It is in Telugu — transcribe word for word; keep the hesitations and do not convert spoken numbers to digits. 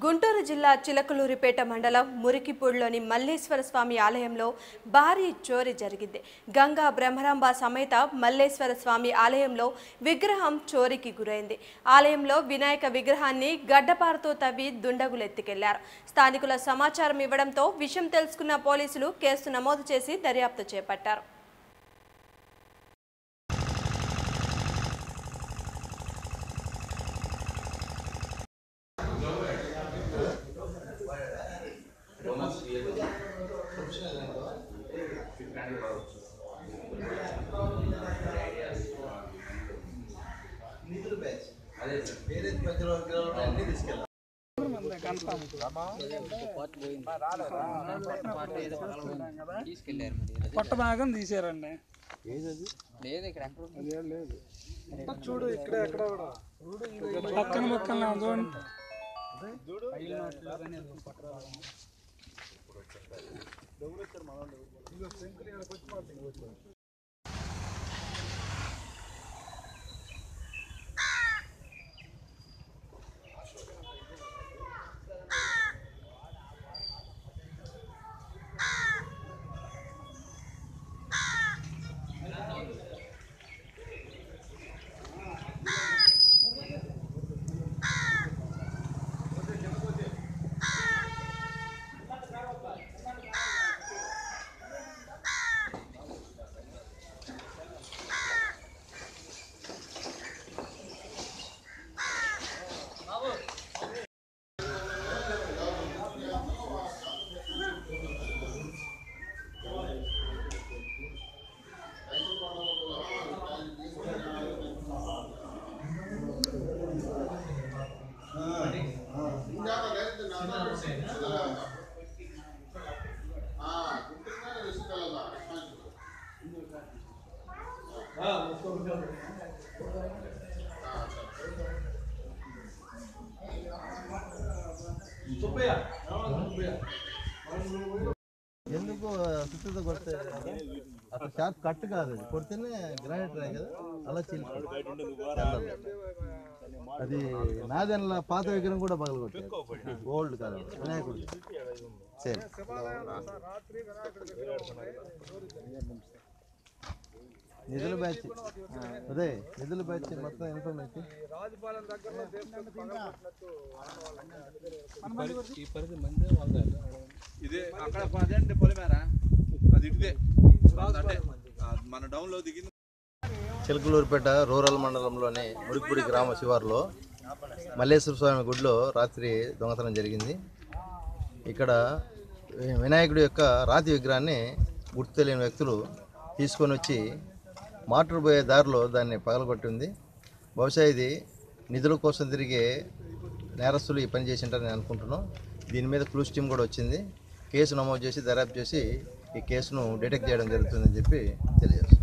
గుంటూరు జిల్లా చిలకలూరిపేట మండలం మురికిపూడిలోని మల్లేశ్వర స్వామి ఆలయంలో భారీ చోరీ జరిగింది. గంగా బ్రహ్మరాంబ సమేత మల్లేశ్వర స్వామి ఆలయంలో విగ్రహం చోరీకి గురైంది. ఆలయంలో వినాయక విగ్రహాన్ని గడ్డపారతో తవ్వి దుండగులు ఎత్తుకెళ్లారు. స్థానికుల సమాచారం ఇవ్వడంతో విషయం తెలుసుకున్న పోలీసులు కేసు నమోదు చేసి దర్యాప్తు చేపట్టారు. పొట్ట భాగం తీసారండి. చూడు ఇక్కడ ఎక్కడ పక్కన పక్కన చూడండి. ఎందుకు సుత్తతో కొడితే అసలు షార్ప్ కట్ కాదు, అది కొడితేనే గ్రానైట్ రాయి కదా, అలా చీలిపోయింది. అది నాదెన్ల పాత విగ్రహం కూడా పగలు కొట్టారు, ఓల్డ్ కాదు వినాయకుడు. సరే నిధుల బ్యాచ్ అదే నిధుల బ్యాచ్ మొత్తం ఇన్ఫర్మేషన్ ఇదే అక్కడ పదండి పొలిమేర అది ఇదే మన డౌన్లో దిగింది. చిలకలూరిపేట రూరల్ మండలంలోని మురికిపూడి గ్రామ శివారులో మల్లేశ్వర స్వామి గుడిలో రాత్రి దొంగతనం జరిగింది. ఇక్కడ వినాయకుడి యొక్క రాతి విగ్రహాన్ని గుర్తు తెలియని వ్యక్తులు తీసుకొని వచ్చి మాటూరు పోయే దారిలో దాన్ని పగలగొట్టింది. బహుశా ఇది నిధుల కోసం తిరిగే నేరస్తులు ఈ పని చేసింటారని నేను అనుకుంటున్నాం. దీని మీద క్లూస్ టీమ్ కూడా వచ్చింది. కేసు నమోదు చేసి దర్యాప్తు చేసి ఈ కేసును డిటెక్ట్ చేయడం జరుగుతుందని చెప్పి తెలియజేస్తాం.